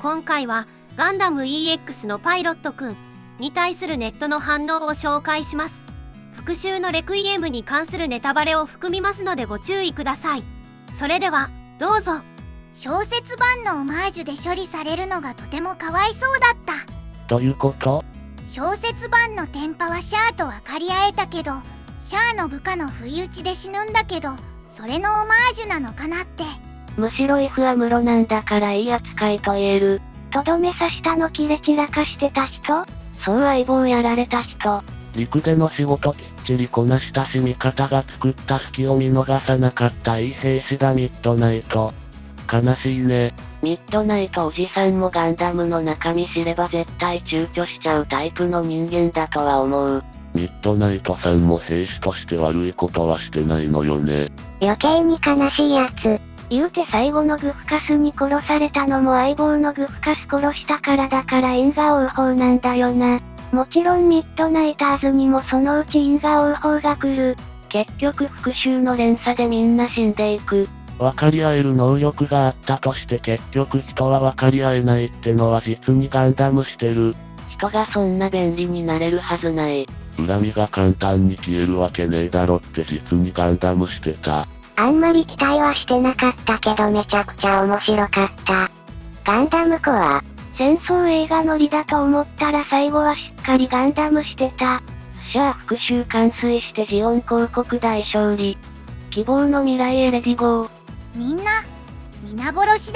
今回はガンダム EX のパイロットくんに対するネットの反応を紹介します。復讐のレクイエムに関するネタバレを含みますのでご注意ください。それではどうぞ。 小説版のオマージュで処理されるのがとてもかわいそうだった。 どういうこと？ 小説版の天パはシャアと分かり合えたけど、シャアの部下の不意打ちで死ぬんだけど、それのオマージュなのかなって。 むしろ F はムロなんだからいい扱いと言える。とどめ刺したの切れ散らかしてた人？そう相棒やられた人。 陸での仕事きっちりこなしたし味方が作った隙を見逃さなかったいい兵士だミッドナイト。悲しいね。 ミッドナイトおじさんもガンダムの中身知れば絶対躊躇しちゃうタイプの人間だとは思う。 ミッドナイトさんも兵士として悪いことはしてないのよね。 余計に悲しいやつ。言うて最後のグフカスに殺されたのも相棒のグフカス殺したからだから因果応報なんだよな。もちろんミッドナイターズにもそのうち因果応報が来る。結局復讐の連鎖でみんな死んでいく。 分かり合える能力があったとして結局人は分かり合えないってのは実にガンダムしてる。 人がそんな便利になれるはずない。 恨みが簡単に消えるわけねえだろって実にガンダムしてた。 あんまり期待はしてなかったけどめちゃくちゃ面白かった。ガンダムコア。戦争映画乗りだと思ったら最後はしっかりガンダムしてた。スシャー復讐完遂してジオン広告大勝利。希望の未来へレディゴー。 みんな、皆殺しだ。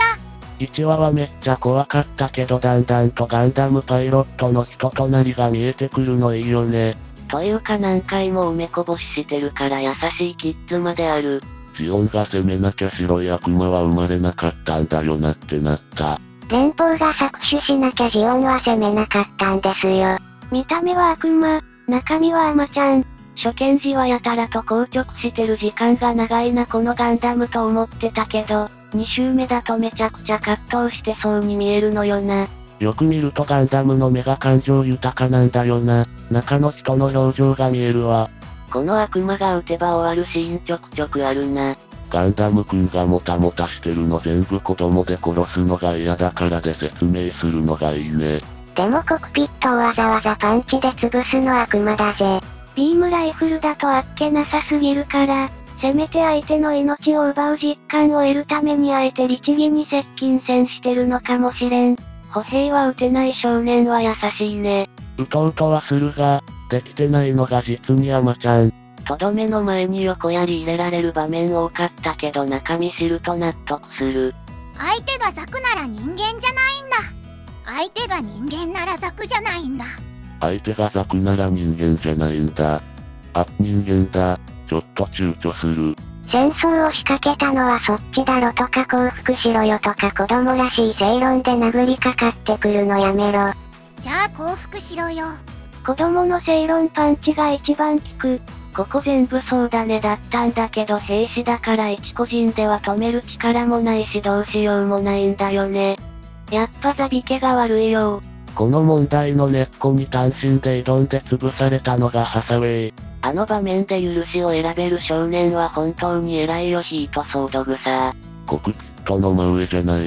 1話はめっちゃ怖かったけどだんだんとガンダムパイロットの人となりが見えてくるのいいよね。 というか何回も埋めこぼししてるから優しいキッズまである。 ジオンが攻めなきゃ白い悪魔は生まれなかったんだよなってなった。 連邦が搾取しなきゃジオンは攻めなかったんですよ。見た目は悪魔、中身はアマちゃん。初見時はやたらと硬直してる時間が長いなこのガンダムと思ってたけど、2周目だとめちゃくちゃ葛藤してそうに見えるのよな。 よく見るとガンダムの目が感情豊かなんだよな。中の人の表情が見えるわ。 この悪魔が撃てば終わるシーンちょくちょくあるな。 ガンダムくんがもたもたしてるの全部子供で殺すのが嫌だからで説明するのがいいね。 でもコクピットをわざわざパンチで潰すの悪魔だぜ。ビームライフルだとあっけなさすぎるから、せめて相手の命を奪う実感を得るためにあえて律儀に接近戦してるのかもしれん。歩兵は撃てない少年は優しいね。 撃とうとはするが、できてないのが実にアマちゃん。 とどめの前に横槍入れられる場面多かったけど中身知ると納得する。 相手がザクなら人間じゃないんだ。相手が人間ならザクじゃないんだ。 相手がザクなら人間じゃないんだ。あ、人間だ。ちょっと躊躇する。 戦争を仕掛けたのはそっちだろとか降伏しろよとか子供らしい正論で殴りかかってくるのやめろ。 じゃあ降伏しろよ。 子供の正論パンチが一番効く。ここ全部そうだねだったんだけど兵士だから一個人では止める力もないしどうしようもないんだよね。やっぱザビ家が悪いよ。 この問題の根っこに単身で挑んで潰されたのがハサウェイ。 あの場面で許しを選べる少年は本当に偉いよヒートソードグサー。 コクピットの真上じゃない？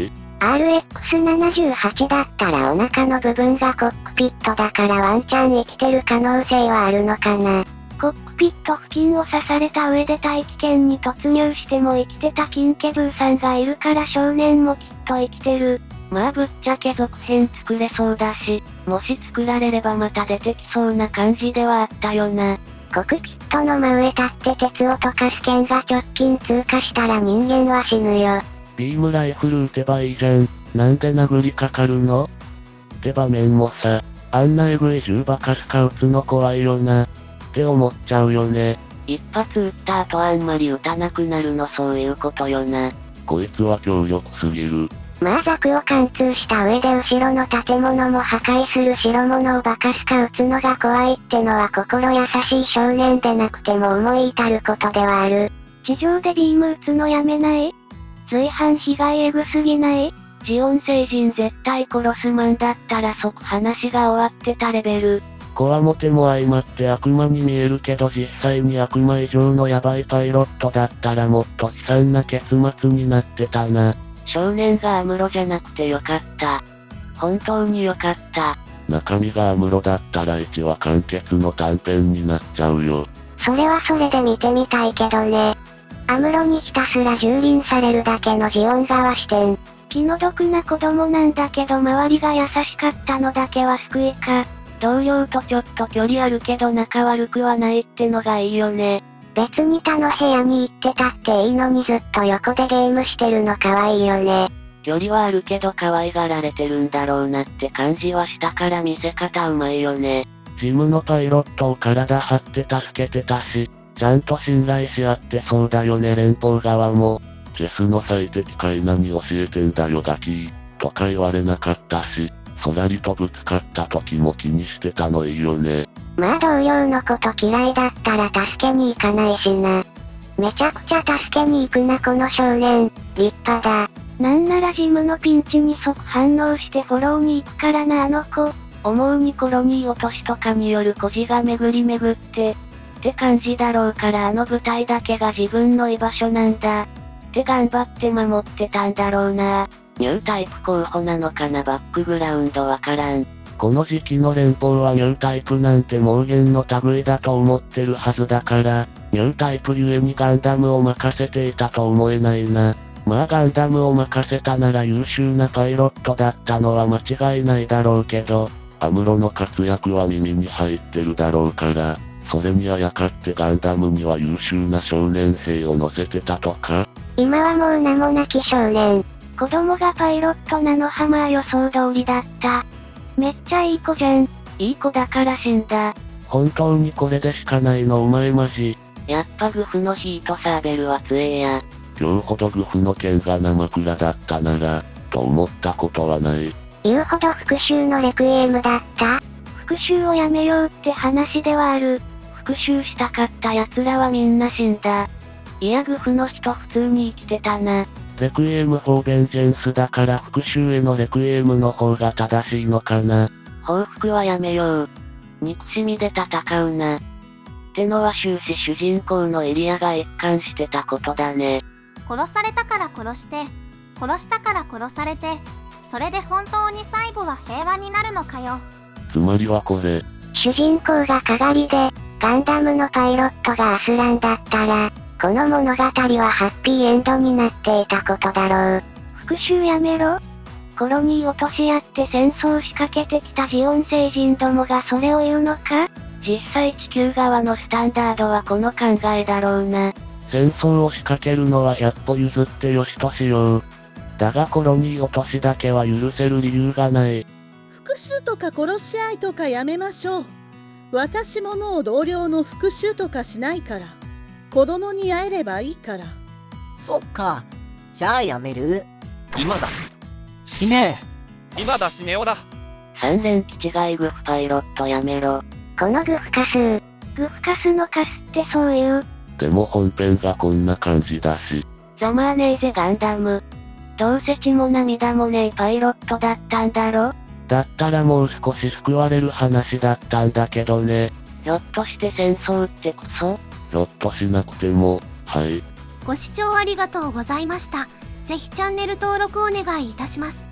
RX78 だったらお腹の部分がコックピットだからワンチャン生きてる可能性はあるのかな。コックピット付近を刺された上で大気圏に突入しても生きてたキンケブーさんがいるから少年もきっと生きてる。まあぶっちゃけ続編作れそうだし、もし作られればまた出てきそうな感じではあったよな。コクピットの真上立って鉄を溶かす剣が直近通過したら人間は死ぬよ。 ビームライフル撃てばいいじゃん。なんで殴りかかるの？って場面もさ、あんなエグい銃バカスカ撃つの怖いよな。って思っちゃうよね。 一発撃った後あんまり撃たなくなるのそういうことよな。 こいつは強力すぎる。 まあザクを貫通した上で後ろの建物も破壊する代物をバカスカ撃つのが怖いってのは心優しい少年でなくても思い至ることではある。地上でビーム撃つのやめない？随伴被害エグすぎない？ジオン星人絶対殺すマンだったら即話が終わってたレベル。 こわもても相まって悪魔に見えるけど実際に悪魔以上のヤバいパイロットだったらもっと悲惨な結末になってたな。 少年がアムロじゃなくてよかった。 本当によかった。 中身が安室だったら1話完結の短編になっちゃうよ。 それはそれで見てみたいけどね。安室にひたすら蹂躙されるだけのジオン側視点。気の毒な子供なんだけど周りが優しかったのだけは救いか。同僚とちょっと距離あるけど仲悪くはないってのがいいよね。別に他の部屋に行ってたっていいのにずっと横でゲームしてるの可愛いよね。距離はあるけど可愛がられてるんだろうなって感じはしたから見せ方うまいよね。 ジムのパイロットを体張って助けてたし、ちゃんと信頼し合ってそうだよね連邦側も。チェスの最適解何教えてんだよガキー、とか言われなかったし、ソラリとぶつかった時も気にしてたのいいよね。 まあ同僚のこと嫌いだったら助けに行かないしな。めちゃくちゃ助けに行くなこの少年、立派だ。なんならジムのピンチに即反応してフォローに行くからなあの子。思うにコロニー落としとかによる孤児が巡り巡って、って感じだろうからあの舞台だけが自分の居場所なんだ。って頑張って守ってたんだろうな。ニュータイプ候補なのかなバックグラウンドわからん。 この時期の連邦はニュータイプなんて妄言の類だと思ってるはずだから、ニュータイプゆえにガンダムを任せていたと思えないな。まあガンダムを任せたなら優秀なパイロットだったのは間違いないだろうけど、安室の活躍は耳に入ってるだろうから、それにあやかってガンダムには優秀な少年兵を乗せてたとか？ 今はもう名もなき少年。子供がパイロットなのはまあ予想通りだった。めっちゃいい子じゃん。いい子だから死んだ。 本当にこれでしかないのお前マジ。 やっぱグフのヒートサーベルは強えや。 今日ほどグフの剣が生倉だったなら、と思ったことはない。 言うほど復讐のレクイエムだった？復讐をやめようって話ではある。復讐したかった奴らはみんな死んだ。いやグフの人普通に生きてたな。 レクイエム・フォー・ベンジェンスだから復讐へのレクイエムの方が正しいのかな。 報復はやめよう。憎しみで戦うな。ってのは終始主人公のエリアが一貫してたことだね。 殺されたから殺して、殺したから殺されて、それで本当に最後は平和になるのかよ。 つまりはこれ。 主人公がかがりで、ガンダムのパイロットがアスランだったら、この物語はハッピーエンドになっていたことだろう。復讐やめろ。コロニー落とし合って戦争仕掛けてきたジオン星人どもがそれを言うのか？実際地球側のスタンダードはこの考えだろうな。 戦争を仕掛けるのは100歩譲ってよしとしよう。だがコロニー落としだけは許せる理由がない。 復讐とか殺し合いとかやめましょう。私ももう同僚の復讐とかしないから。子供に会えればいいから。 そっか。じゃあやめる？ 今だ。死ねえ。今だ死ねおだ。 3連機違いグフパイロットやめろ。このグフカス。グフカスのカスってそういう。 でも本編がこんな感じだし。 ざまあねえぜガンダム。どうせ血も涙もねえパイロットだったんだろ？ だったらもう少し救われる話だったんだけどね。 ひょっとして戦争ってクソ？ ひょっとしなくても、はい。 ご視聴ありがとうございました。ぜひチャンネル登録お願いいたします。